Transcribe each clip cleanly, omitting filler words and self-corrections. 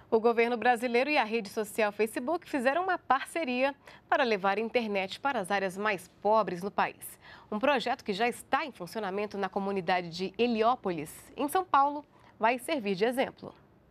O governo brasileiro e a rede social Facebook fizeram uma parceria para levar a internet para as áreas mais pobres no país. Um projeto que já está em funcionamento na comunidade de Heliópolis, em São Paulo, vai servir de exemplo.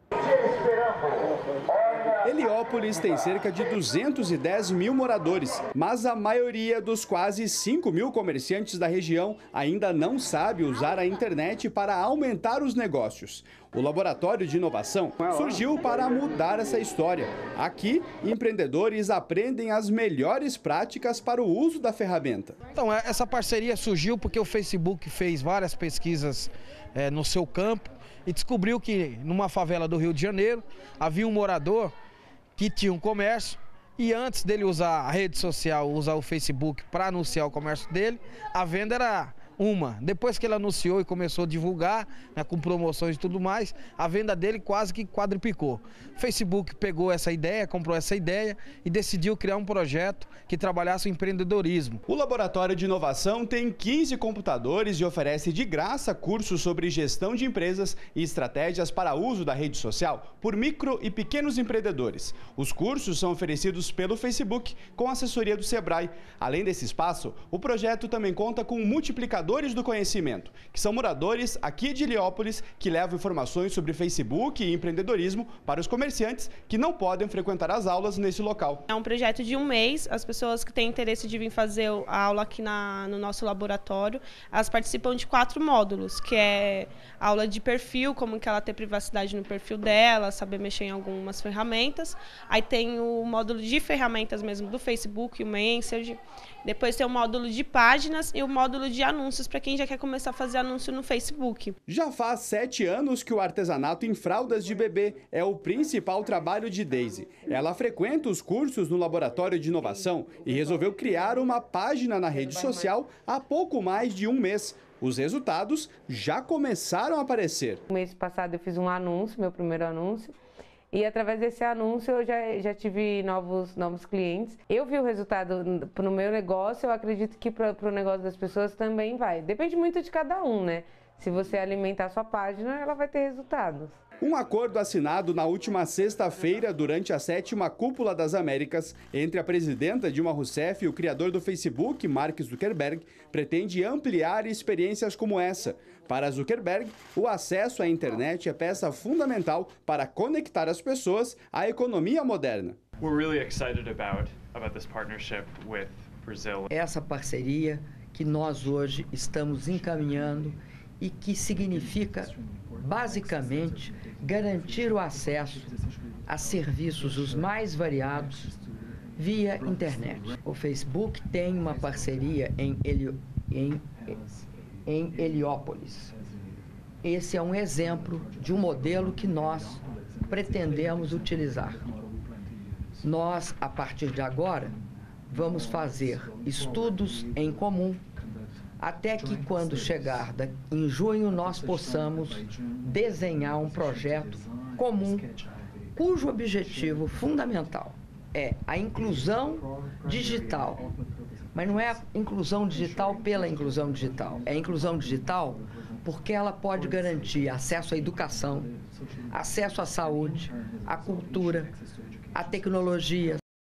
Heliópolis tem cerca de 210 mil moradores, mas a maioria dos quase 5 mil comerciantes da região ainda não sabe usar a internet para aumentar os negócios. O Laboratório de Inovação surgiu para mudar essa história. Aqui, empreendedores aprendem as melhores práticas para o uso da ferramenta. Então, essa parceria surgiu porque o Facebook fez várias pesquisas no seu campo e descobriu que numa favela do Rio de Janeiro havia um morador que tinha um comércio e antes dele usar a rede social, usar o Facebook para anunciar o comércio dele, a venda era uma. Depois que ele anunciou e começou a divulgar, né, com promoções e tudo mais, a venda dele quase que quadruplicou. O Facebook pegou essa ideia, comprou essa ideia e decidiu criar um projeto que trabalhasse o empreendedorismo. O Laboratório de Inovação tem 15 computadores e oferece de graça cursos sobre gestão de empresas e estratégias para uso da rede social por micro e pequenos empreendedores. Os cursos são oferecidos pelo Facebook com assessoria do Sebrae. Além desse espaço, o projeto também conta com um multiplicador do conhecimento, que são moradores aqui de Heliópolis que levam informações sobre Facebook e empreendedorismo para os comerciantes que não podem frequentar as aulas nesse local. É um projeto de um mês. As pessoas que têm interesse de vir fazer a aula aqui no nosso laboratório, elas participam de 4 módulos, que é aula de perfil, como que ela ter privacidade no perfil dela, saber mexer em algumas ferramentas. Aí tem o módulo de ferramentas mesmo do Facebook, o Messenger. Depois tem o módulo de páginas e o módulo de anúncios para quem já quer começar a fazer anúncio no Facebook. Já faz 7 anos que o artesanato em fraldas de bebê é o principal trabalho de Daisy. Ela frequenta os cursos no Laboratório de Inovação e resolveu criar uma página na rede social há pouco mais de um mês. Os resultados já começaram a aparecer. No mês passado eu fiz um anúncio, meu primeiro anúncio. E através desse anúncio eu já tive novos clientes. Eu vi o resultado no meu negócio, eu acredito que para o negócio das pessoas também vai. Depende muito de cada um, né? Se você alimentar a sua página, ela vai ter resultados. Um acordo assinado na última sexta-feira durante a 7ª Cúpula das Américas entre a presidenta Dilma Rousseff e o criador do Facebook, Mark Zuckerberg, pretende ampliar experiências como essa. Para Zuckerberg, o acesso à internet é peça fundamental para conectar as pessoas à economia moderna. We're really excited about this partnership with Brazil. Essa parceria que nós hoje estamos encaminhando e que significa basicamente garantir o acesso a serviços os mais variados via internet. O Facebook tem uma parceria em Heliópolis. Esse é um exemplo de um modelo que nós pretendemos utilizar. Nós, a partir de agora, vamos fazer estudos em comum até que quando chegar em junho nós possamos desenhar um projeto comum cujo objetivo fundamental é a inclusão digital. Mas não é a inclusão digital pela inclusão digital. É a inclusão digital porque ela pode garantir acesso à educação, acesso à saúde, à cultura, à tecnologia.